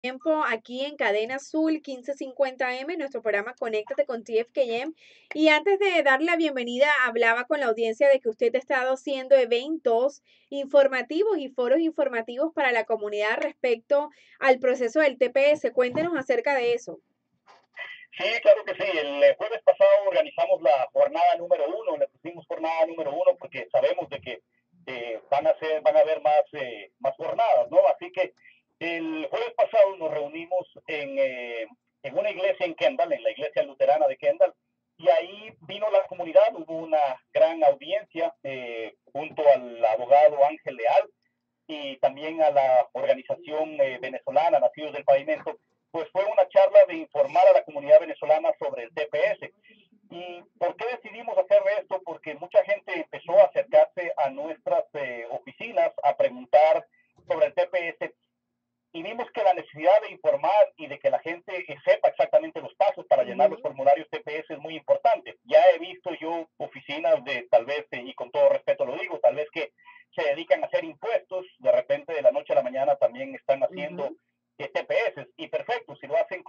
Tiempo aquí en Cadena Azul 1550M, nuestro programa Conéctate con TFKM. Y antes de darle la bienvenida, hablaba con la audiencia de que usted ha estado haciendo eventos informativos y foros informativos para la comunidad respecto al proceso del TPS. Cuéntenos acerca de eso. Sí, claro que sí. El jueves pasado organizamos la jornada número uno, le pusimos jornada número uno porque sabemos de que van a haber más jornadas, ¿no? Así que el jueves pasado nos reunimos en una iglesia en Kendall, en la iglesia luterana de Kendall, y ahí vino la comunidad, hubo una gran audiencia junto al abogado Ángel Leal y también a la organización venezolana Nacidos del Pavimento, pues fue una charla de informar a la comunidad venezolana sobre el TPS. ¿Y por qué decidimos hacer esto? Porque mucha gente empezó a acercarse a nuestras oficinas a preguntar sobre el TPS y vimos que la necesidad de informar y de que la gente sepa exactamente los pasos para llenar los Ujú. formularios TPS es muy importante. Ya he visto yo oficinas de tal vez, y con todo respeto lo digo, tal vez que se dedican a hacer impuestos, de repente de la noche a la mañana también están haciendo Ujú. TPS y perfecto, si lo hacen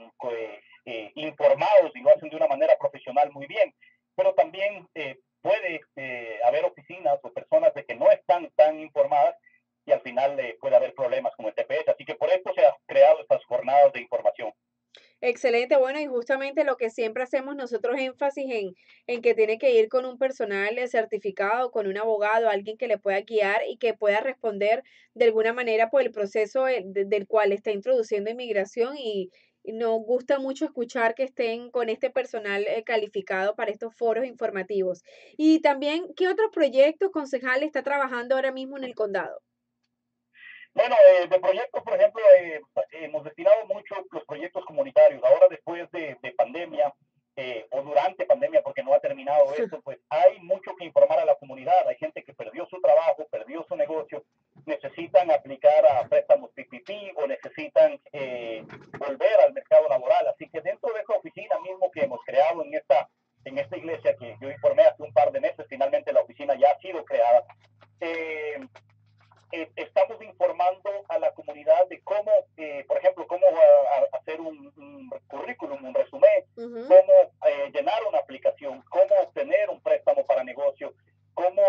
informados y lo hacen de una manera profesional muy bien, pero también puede haber oficinas o personas de que no están tan informadas y al final puede haber problemas con el TPS. Así que por esto se han creado estas jornadas de información. Excelente, bueno, y justamente lo que siempre hacemos nosotros énfasis en que tiene que ir con un personal certificado, con un abogado, alguien que le pueda guiar y que pueda responder de alguna manera por el proceso del cual está introduciendo inmigración y nos gusta mucho escuchar que estén con este personal calificado para estos foros informativos. Y también, ¿qué otros proyectos, concejal, está trabajando ahora mismo en el condado? Bueno, de proyectos, por ejemplo, hemos destinado mucho los proyectos comunitarios. Ahora, después de pandemia, o durante pandemia, porque no ha terminado esto, pues hay mucho que informar a la comunidad. Hay gente que perdió su trabajo, perdió su negocio, necesitan aplicar a préstamos PPP o necesitan volver al mercado laboral. Así que dentro de esa oficina mismo que hemos creado en esta iglesia que yo informé hace un par de meses, finalmente la oficina ya ha sido creada. Eh, Estamos informando a la comunidad de cómo, por ejemplo, cómo hacer un currículum, un resumen, Ujú. cómo llenar una aplicación, cómo obtener un préstamo para negocio, cómo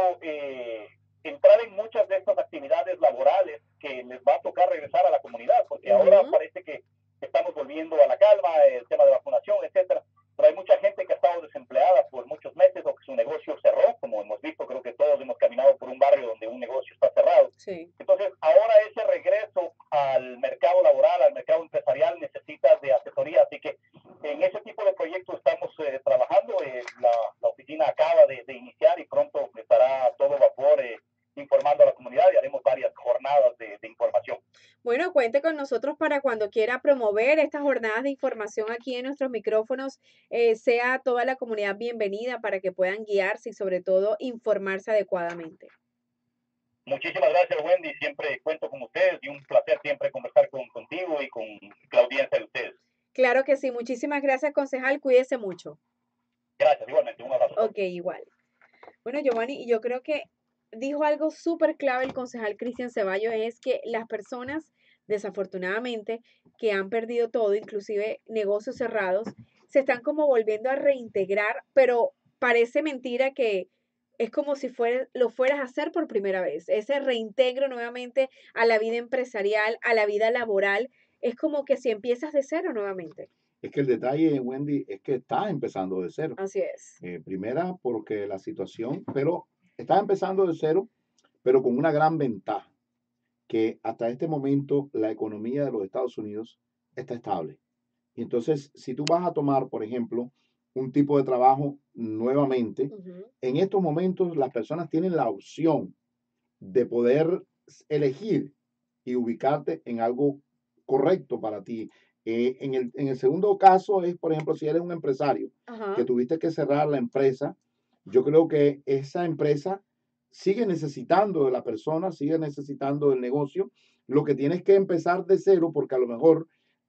entrar en muchas de estas actividades laborales que les va a tocar regresar a la comunidad, porque ahora Ujú. parece que estamos volviendo a la calma, el tema de vacunación, etcétera. Pero hay mucha gente que ha estado desempleada por muchos meses o que su negocio cerró, como hemos visto, creo que todos hemos caminado por un barrio donde un negocio está cerrado. Sí. Entonces, ahora ese regreso al mercado laboral, al mercado empresarial, necesita de asesoría. Así que en ese tipo de proyectos estamos trabajando. La oficina acaba de iniciar y pronto estará a todo vapor informando a la comunidad y haremos varias jornadas de información. Bueno, cuente con nosotros para cuando quiera promover estas jornadas de información aquí en nuestros micrófonos, sea toda la comunidad bienvenida para que puedan guiarse y sobre todo informarse adecuadamente. Muchísimas gracias, Wendy. Siempre cuento con ustedes y un placer siempre conversar contigo y con la audiencia de ustedes. Claro que sí, muchísimas gracias, concejal, cuídese mucho. Gracias, igualmente. Un abrazo. Ok, igual. Bueno, Giovanni, y yo creo que dijo algo súper clave el concejal Cristian Ceballos, es que las personas, desafortunadamente, que han perdido todo, inclusive negocios cerrados, se están como volviendo a reintegrar, pero parece mentira que es como si lo fueras a hacer por primera vez. Ese reintegro nuevamente a la vida empresarial, a la vida laboral, es como que si empiezas de cero nuevamente. Es que el detalle, Wendy, es que está empezando de cero. Así es. Primera, porque la situación, pero está empezando de cero, pero con una gran ventaja, que hasta este momento la economía de los Estados Unidos está estable. Y entonces, si tú vas a tomar, por ejemplo, un tipo de trabajo nuevamente, Ujú. en estos momentos las personas tienen la opción de poder elegir y ubicarte en algo correcto para ti. En el segundo caso es, por ejemplo, si eres un empresario que Ajá. tuviste que cerrar la empresa, yo creo que esa empresa sigue necesitando de la persona, sigue necesitando del negocio. Lo que tienes que empezar de cero porque a lo mejor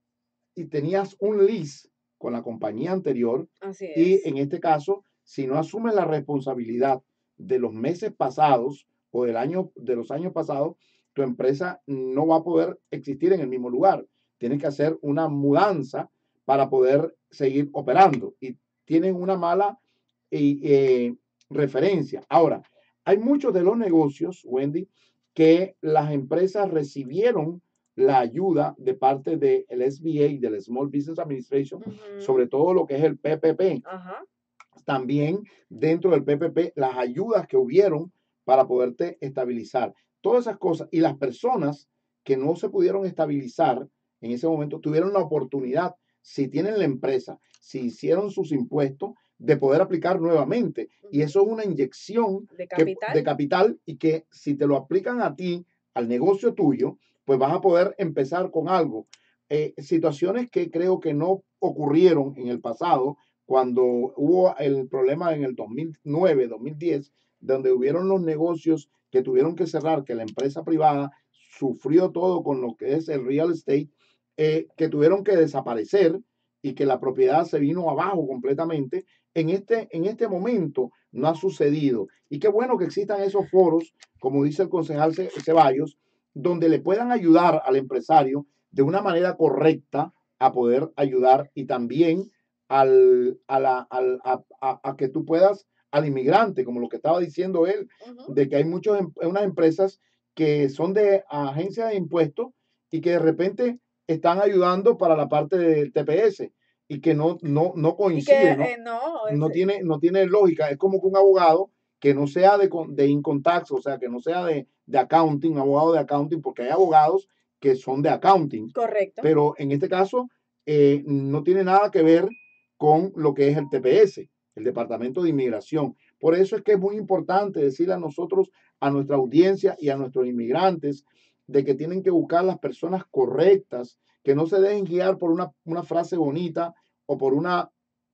y tenías un lease con la compañía anterior Así y es. en este caso, si no asumes la responsabilidad de los meses pasados o de los años pasados, tu empresa no va a poder existir en el mismo lugar. tienes que hacer una mudanza para poder seguir operando y tienen una mala referencia. Ahora, hay muchos de los negocios, Wendy, que las empresas recibieron la ayuda de parte del SBA, del Small Business Administration, sobre todo lo que es el PPP. Ajá. También dentro del PPP, las ayudas que hubieron para poderte estabilizar. Todas esas cosas. Y las personas que no se pudieron estabilizar en ese momento tuvieron la oportunidad, si tienen la empresa, si hicieron sus impuestos, de poder aplicar nuevamente. Y eso es una inyección de capital y que si te lo aplican a ti, al negocio tuyo, pues vas a poder empezar con algo. Situaciones que creo que no ocurrieron en el pasado, cuando hubo el problema en el 2009, 2010, donde hubieron los negocios que tuvieron que cerrar, que la empresa privada sufrió todo con lo que es el real estate, que tuvieron que desaparecer y que la propiedad se vino abajo completamente. En este momento no ha sucedido. Y qué bueno que existan esos foros, como dice el concejal Ceballos, donde le puedan ayudar al empresario de una manera correcta a poder ayudar y también a que tú puedas al inmigrante, como lo que estaba diciendo él, de que hay unas empresas que son de agencias de impuestos y que de repente están ayudando para la parte del TPS y que no coincide, no tiene lógica. Es como que un abogado que no sea de income tax, o sea, que no sea de accounting, un abogado de accounting, porque hay abogados que son de accounting. Correcto. Pero en este caso no tiene nada que ver con lo que es el TPS, el Departamento de Inmigración. Por eso es que es muy importante decirle a nosotros, a nuestra audiencia y a nuestros inmigrantes, de que tienen que buscar las personas correctas, que no se dejen guiar por una frase bonita o por una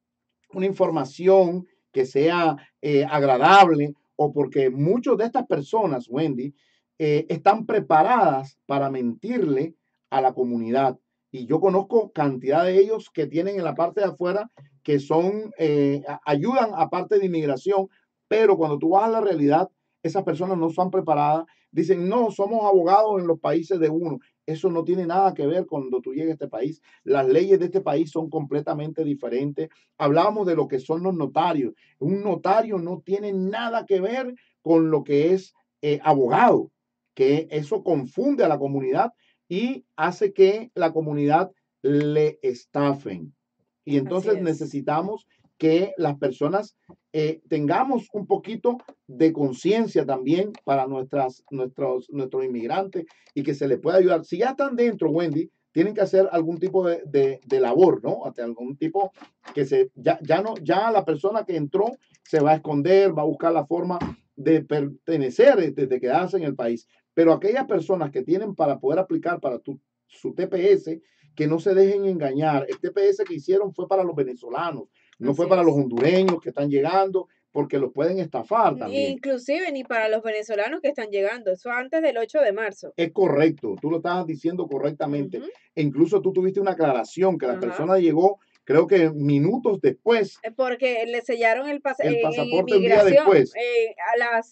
información que sea agradable, o porque muchas de estas personas, Wendy, están preparadas para mentirle a la comunidad. Y yo conozco cantidad de ellos que tienen en la parte de afuera que son, ayudan a parte de inmigración, pero cuando tú vas a la realidad, esas personas no están preparadas. Dicen, no, somos abogados en los países de uno. Eso no tiene nada que ver cuando tú llegues a este país. Las leyes de este país son completamente diferentes. Hablábamos de lo que son los notarios. Un notario no tiene nada que ver con lo que es abogado, que eso confunde a la comunidad y hace que la comunidad le estafen. Y entonces necesitamos que las personas tengamos un poquito de conciencia también para nuestros inmigrantes y que se les pueda ayudar. Si ya están dentro, Wendy, tienen que hacer algún tipo de labor, ¿no? Hasta algún tipo que ya la persona que entró se va a esconder, va a buscar la forma de pertenecer, de quedarse en el país. Pero aquellas personas que tienen para poder aplicar para su TPS, que no se dejen engañar. El TPS que hicieron fue para los venezolanos, no fue para los hondureños que están llegando, porque los pueden estafar también. Inclusive ni para los venezolanos que están llegando, eso antes del 8 de marzo. Es correcto, tú lo estabas diciendo correctamente. E incluso tú tuviste una aclaración que la persona llegó, creo que minutos después. Porque le sellaron el pasaporte un día después. A las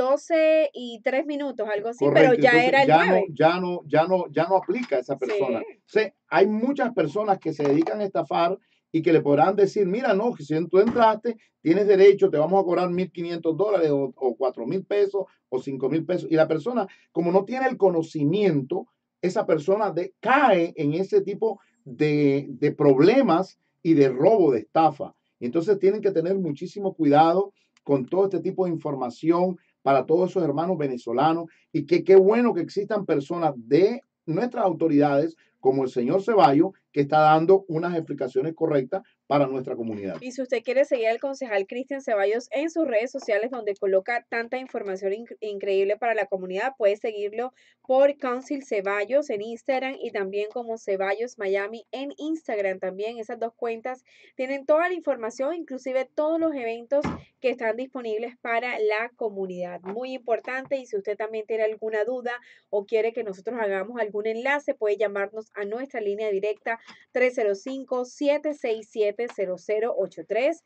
12:03, algo así, correcto, pero ya entonces, era el 9. Ya no aplica a esa persona. Sí. O sea, hay muchas personas que se dedican a estafar y que le podrán decir, mira, no, que si tú entraste, tienes derecho, te vamos a cobrar $1,500 o 4,000 pesos o 5,000 pesos. Y la persona, como no tiene el conocimiento, esa persona cae en ese tipo de problemas y de robo, de estafa. Entonces tienen que tener muchísimo cuidado con todo este tipo de información para todos esos hermanos venezolanos y que qué bueno que existan personas de nuestras autoridades como el señor Ceballos, que está dando unas explicaciones correctas para nuestra comunidad. Y si usted quiere seguir al concejal Cristian Ceballos en sus redes sociales, donde coloca tanta información increíble para la comunidad, puede seguirlo por Council Ceballos en Instagram y también como Ceballos Miami en Instagram también. Esas dos cuentas tienen toda la información, inclusive todos los eventos que están disponibles para la comunidad. Muy importante, y si usted también tiene alguna duda o quiere que nosotros hagamos algún enlace, puede llamarnos a nuestra línea directa 305-767-0083,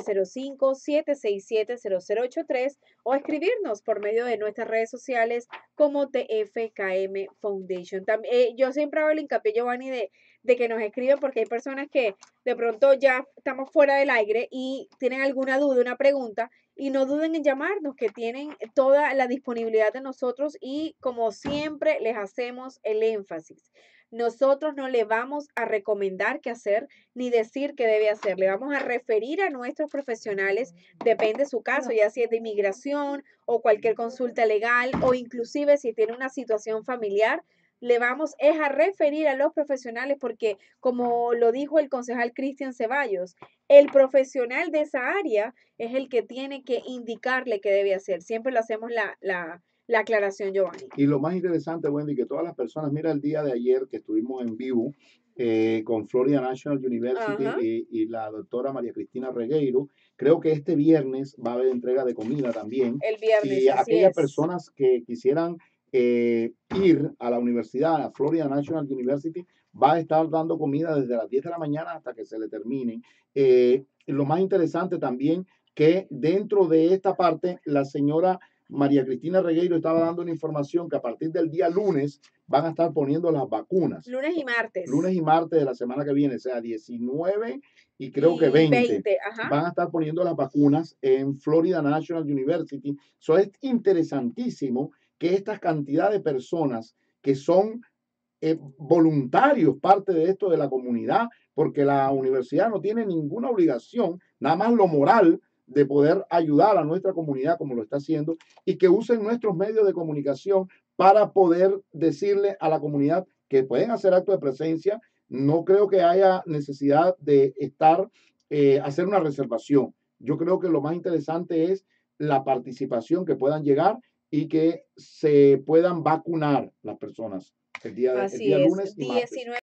305-767-0083 o escribirnos por medio de nuestras redes sociales como TFKM Foundation. También, yo siempre hago el hincapié, Giovanni, de que nos escriben porque hay personas que de pronto ya estamos fuera del aire y tienen alguna duda, una pregunta, y no duden en llamarnos, que tienen toda la disponibilidad de nosotros y como siempre les hacemos el énfasis. Nosotros no le vamos a recomendar qué hacer ni decir qué debe hacer. Le vamos a referir a nuestros profesionales, depende de su caso, ya si es de inmigración o cualquier consulta legal o inclusive si tiene una situación familiar, le vamos es a referir a los profesionales porque, como lo dijo el concejal Cristian Ceballos, el profesional de esa área es el que tiene que indicarle qué debe hacer. Siempre lo hacemos la aclaración, Giovanni. Y lo más interesante, Wendy, que todas las personas, mira el día de ayer que estuvimos en vivo con Florida National University y la doctora María Cristina Regueiro, creo que este viernes va a haber entrega de comida también. El viernes, Y así aquellas es. personas que quisieran ir a la universidad, a Florida National University, va a estar dando comida desde las 10 de la mañana hasta que se le termine. Lo más interesante también que dentro de esta parte, la señora María Cristina Regueiro estaba dando una información que a partir del día lunes van a estar poniendo las vacunas. Lunes y martes. Lunes y martes de la semana que viene, o sea, 19 y creo que 20. Van a estar poniendo las vacunas en Florida National University. Eso es interesantísimo que esta cantidad de personas que son voluntarios, parte de esto de la comunidad, porque la universidad no tiene ninguna obligación, nada más lo moral de poder ayudar a nuestra comunidad como lo está haciendo y que usen nuestros medios de comunicación para poder decirle a la comunidad que pueden hacer acto de presencia. No creo que haya necesidad de hacer una reservación. Yo creo que lo más interesante es la participación, que puedan llegar y que se puedan vacunar las personas el día lunes y martes.